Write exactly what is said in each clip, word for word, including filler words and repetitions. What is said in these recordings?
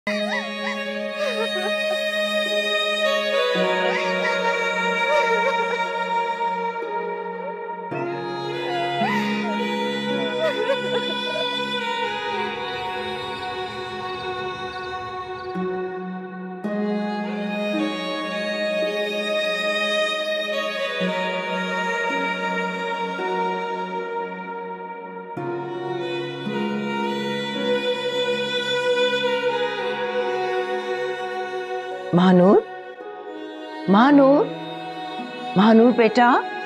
महानूर, महानूर, महानूर बेटा।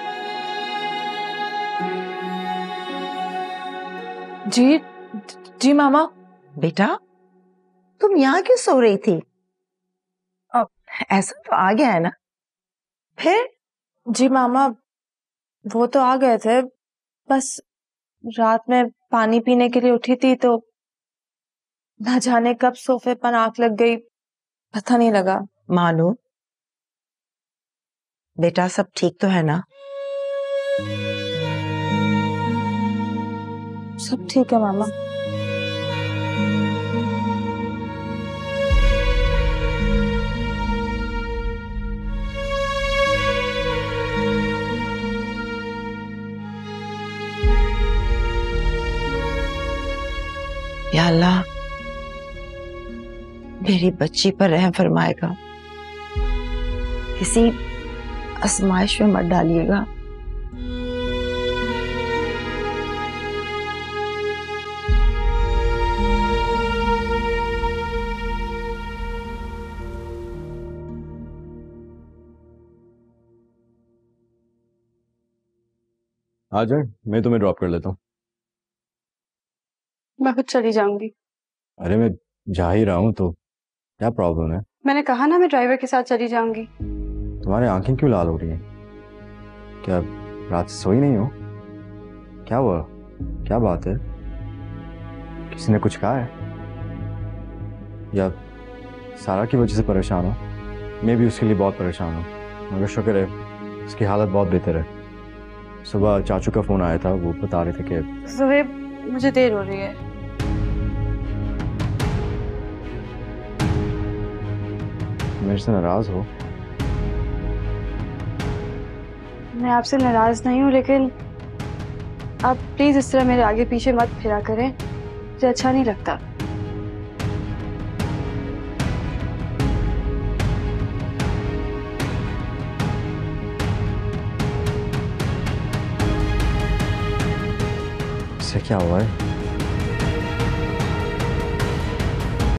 जी जी मामा। बेटा तुम यहाँ क्यों सो रही थी? अब ऐसा तो आ गया है ना? फिर? जी मामा वो तो आ गए थे, बस रात में पानी पीने के लिए उठी थी तो ना जाने कब सोफे पर आंख लग गई, पता नहीं लगा। मानो बेटा सब ठीक तो है ना? सब ठीक है मामा। या अल्लाह मेरी बच्ची पर रहम फरमाएगा, किसी आजमाइश में मत डालिएगा। आ जाए, मैं तुम्हें ड्रॉप कर लेता हूँ। मैं खुद चली जाऊंगी। अरे मैं जा ही रहा हूँ तो क्या प्रॉब्लम है? मैंने कहा ना मैं ड्राइवर के साथ चली जाऊंगी। तुम्हारी आंखें क्यों लाल हो रही हैं? क्या रात से सोई नहीं हो? क्या हुआ? क्या बात है? किसी ने कुछ कहा है या सारा की वजह से परेशान हो? मैं भी उसके लिए बहुत परेशान हूँ, मगर शुक्र है उसकी हालत बहुत बेहतर है। सुबह चाचू का फोन आया था, वो बता रहे थे कि सुहेब मुझे देर हो रही है। मेरे से नाराज हो? मैं आपसे नाराज नहीं हूँ, लेकिन आप प्लीज इस तरह मेरे आगे पीछे मत फिरा करें, मुझे अच्छा नहीं लगता। इससे क्या हुआ है?